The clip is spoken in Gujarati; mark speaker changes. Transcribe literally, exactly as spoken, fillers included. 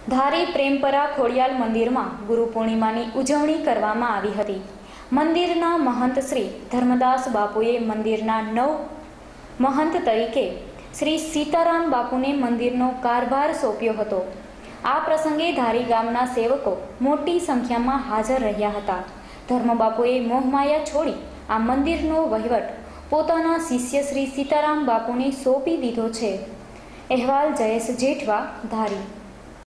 Speaker 1: ધારી પ્રેમપરા ખોડિયાલ મંદિરમાં ગુરુ પૂર્ણિમાની ઉજવણી કરવામાં આવી હતી। મંદિરના મહંત શ્રી ધર્મદાસ બાપુએ મંદિરના નવ મહંત તરીકે શ્રી સીતારામ બાપુને મંદિરનો કારભાર સોંપ્યો હતો। આ પ્રસંગે ધારી ગામના સેવકો મોટી સંખ્યામાં હાજર રહ્યા હતા। ધર્મબાપુએ મોહમાયા છોડી આ મંદિરનો વહીવટ પોતાના શિષ્ય શ્રી સીતારામ બાપુને સોંપી દીધો છે। અહેવાલ જયેશ જેઠવા, ધારી।